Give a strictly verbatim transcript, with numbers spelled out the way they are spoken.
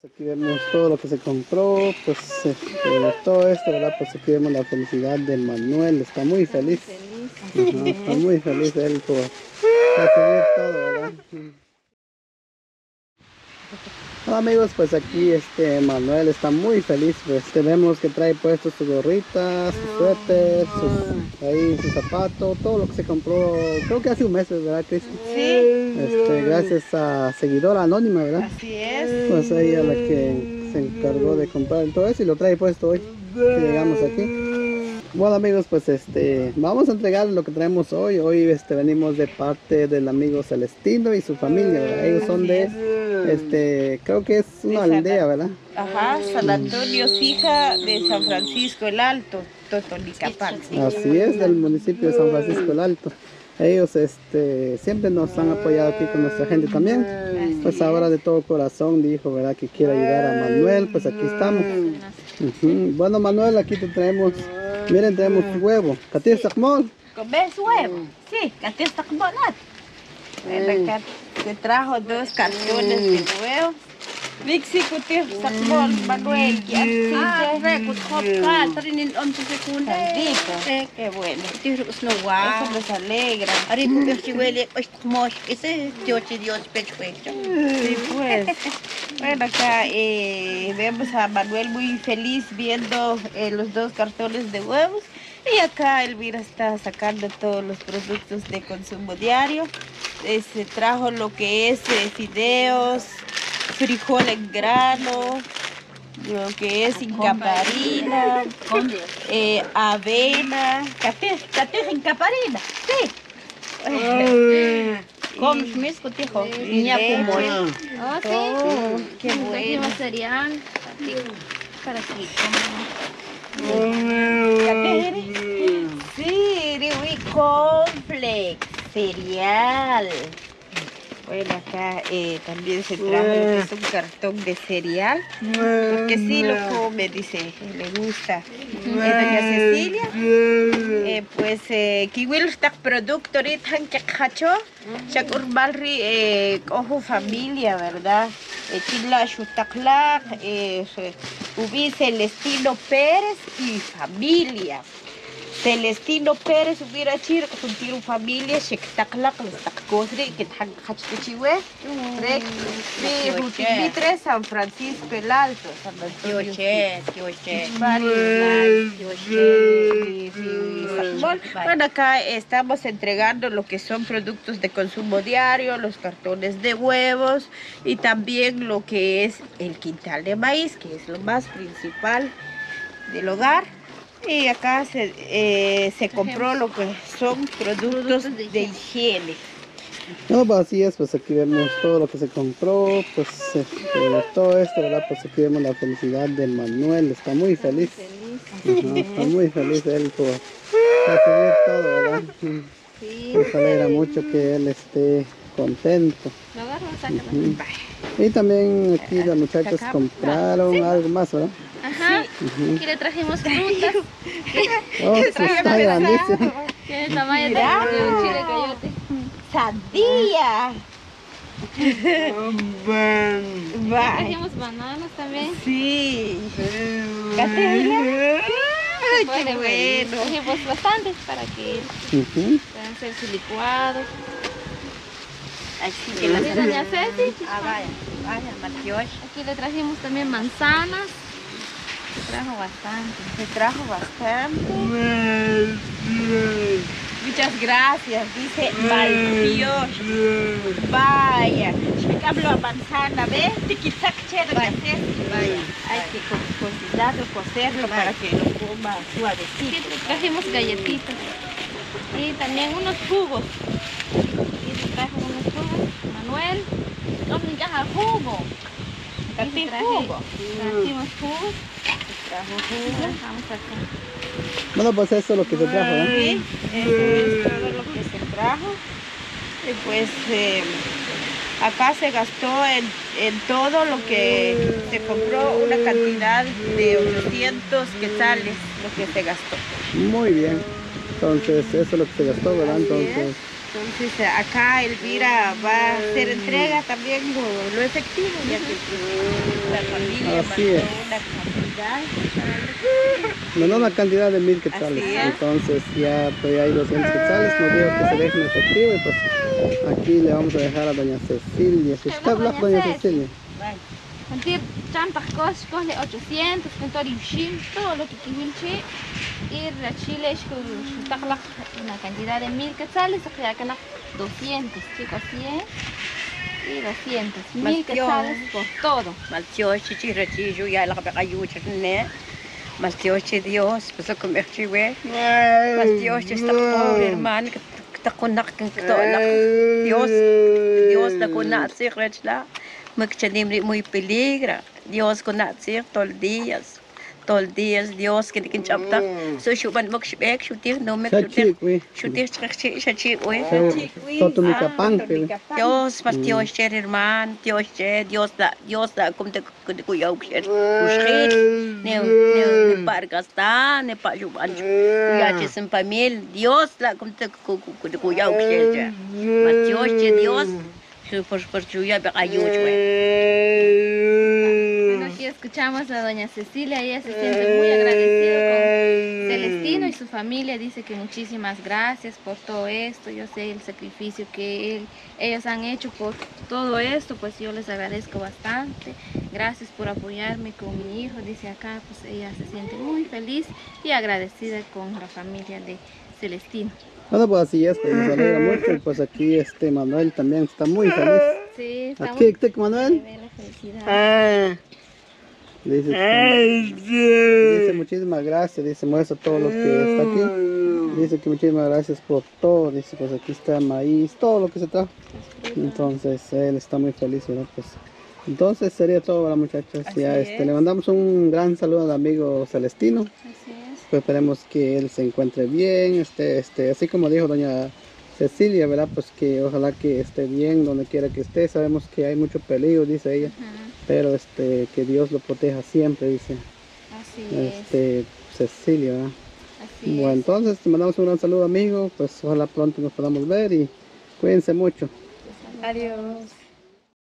Aquí vemos todo lo que se compró, pues este, todo esto, ¿verdad? Pues aquí vemos la felicidad de Manuel, está muy feliz. Ajá, está muy feliz él por recibir todo, ¿verdad? Hola amigos, pues aquí este Manuel está muy feliz, pues tenemos que trae puestos su gorrita, su suéter, sus, ahí su zapato, todo lo que se compró, creo que hace un mes, ¿verdad, Cris? Sí. Este, gracias a seguidora anónima, ¿verdad? Así es. Pues ella la que se encargó de comprar todo eso y lo trae puesto hoy que llegamos aquí. Bueno amigos, pues este vamos a entregar lo que traemos hoy. Hoy este venimos de parte del amigo Celestino y su familia, ¿verdad? Ellos son de este, creo que es una aldea, ¿verdad? Ajá, San Antonio Sija de San Francisco el Alto, Totonicapán. Así es, del municipio de San Francisco el Alto. Ellos este, siempre nos han apoyado aquí con nuestra gente también. Pues ahora de todo corazón dijo, ¿verdad? Que quiere ayudar a Manuel, pues aquí estamos. Uh-huh. Bueno Manuel, aquí te traemos, miren, traemos huevo. ¿Catir sacmol? ¿Comes huevo? Sí, catir sacmolat. Acá te trajo dos cartones de huevo. Vixi kutir sacmol, Manuel, que Ah, recut hopka, trinin om tu secunda. rico. Qué bueno. Tirus no Eso wa. nos alegra. Ari tu perchiwele, oy mosh, ese tiochi Dios pechuecho. Sí, pues. Bueno, acá eh, vemos a Manuel muy feliz viendo eh, los dos cartones de huevos. Y acá Elvira está sacando todos los productos de consumo diario. Eh, se trajo lo que es eh, fideos, frijol en grano, lo que es incaparina, eh, avena. Cate, cate en caparina. Sí. Com mis cotijo, Y niña leche. como. Oh, sí. Oh, qué Trajimos bueno. cereal para que Sí, Riwi Complex, cereal. Bueno, acá eh, también se trajo lo que es un cartón de cereal, porque sí lo come, dice, le gusta. Eh, doña Cecilia, eh, pues, eh, kiwil stak producto rit han hacho, chak urbalri, eh, ojo familia, ¿verdad? Eh, Tila Shutaklak, eh, Ubi Celestino Pérez y familia. Celestino Pérez hubiera chir juntiru familia shektaklak lestakosri que tan hachtichiwe rek mi rutibitre San Francisco el Alto San Antonio Tioche, tioche. Bueno, acá estamos entregando lo que son productos de consumo diario, los cartones de huevos y también lo que es el quintal de maíz, que es lo más principal del hogar. Y acá se, eh, se compró lo que son productos de higiene. No, pues así es, pues aquí vemos todo lo que se compró, pues este, todo esto, ¿verdad? Pues aquí vemos la felicidad de Manuel, está muy feliz. Ajá, está muy feliz él por recibir todo, ¿verdad? sí. Nos alegra mucho que él esté contento. Lo agarro, sácalo. Y también aquí las muchachas compraron algo más, ¿verdad? Ajá. Aquí le trajimos frutas. Oh, sí, está grandísimo. Tiene el tamaño de Mira. de un chile coyote. ¡Sandía! Bye. Trajimos bananas también. Sí. ¿Caterina? Ay, Bueno, qué bueno. Trajimos bastantes para que Ujú. puedan hacer su licuado. Así ¿Sí, doña Ceci? Ah, vaya, vaya, Matiosh. Aquí le trajimos también manzanas. Trajo bastante. se trajo bastante. Muchas gracias, dice Maldios. Vaya, hablo a manzana, ¿ves? Tiquisac chévere, vaya. Hay que co- cocinarlo, cocerlo para que lo coma Sí, suavecito. trajimos galletitas. Y también unos jugos. Y le trajo unos jugos. Manuel. Vamos a jugo. También Traje- jugo. Trajimos jugos. Trajo Y jugo. trajamos acá. Bueno, pues eso es lo que se trajo, ¿no? Sí, eso es todo lo que se trajo. Y pues eh, acá se gastó en, en todo lo que se compró una cantidad de ochocientos quetzales, lo que se gastó. Muy bien. Entonces, eso es lo que se gastó, ¿verdad? Así es. Entonces, Entonces acá Elvira va a hacer entrega también lo, lo efectivo, ya que la familia Así mandó es. una cantidad. No, no, una cantidad de mil quetzales. Así es. Entonces ya pues hay doscientos quetzales, nos dijo que se deje en efectivo y pues aquí le vamos a dejar a doña Cecilia. Si está Doña hablando doña Ceci. Cecilia. Sentir tantas cosas, coge ochocientos, contar yushim, todo lo que quiere. Ir a Chile con una cantidad de mil quetzales, acá no doscientos, chicos, cien y doscientos, mil quetzales por todo. Maltioche, chirachillo, ya la cabecayucha, ¿no? Maltioche Dios, pues a comer chive. Maltioche está pobre hermano, que está con la que Dios, Dios la con la la, muy peligra. Dios con la todos los días. Todos los días Dios que te chapta. So shuban mok shbek shutir no me Chachi, güey. shutir chachi chachi we. Toto mi capán, güey. Dios pas Dios cher hermano, Dios cher, Dios la Dios la como te cuidado cher. Ushrit ne ne ne par gastar, ne pa shuban. Ya che sin familia, Dios la como te cuidado cher. Mas Dios che Dios por por ya be ayuch we. Bueno, aquí escuchamos a doña Cecilia, ella se siente muy agradecida con Celestino y su familia, dice que muchísimas gracias por todo esto, yo sé el sacrificio que él, ellos han hecho por todo esto, pues yo les agradezco bastante, gracias por apoyarme con mi hijo, dice acá, pues ella se siente muy feliz y agradecida con la familia de Celestino. Bueno, pues así es, pues nos alegra mucho y pues aquí este Manuel también está muy feliz. Sí, estamos Aquí, ¿qué, Manuel? de la felicidad. Dice, dice muchísimas gracias, dice muestra a todos los que está aquí. Dice que muchísimas gracias por todo, dice pues aquí está maíz, todo lo que se trajo. Entonces él está muy feliz, ¿verdad? Pues, entonces sería todo para muchachos. Ya, este, le mandamos un gran saludo al amigo Celestino. Así es. Pues esperemos que él se encuentre bien, este, este, así como dijo doña Cecilia, ¿verdad? Pues que ojalá que esté bien donde quiera que esté. Sabemos que hay mucho peligro, dice ella, Ujú. pero este, que Dios lo proteja siempre, dice Así este, Cecilia, ¿verdad? es. Así Bueno, es. entonces te mandamos un gran saludo, amigo. Pues ojalá pronto nos podamos ver y cuídense mucho. Adiós.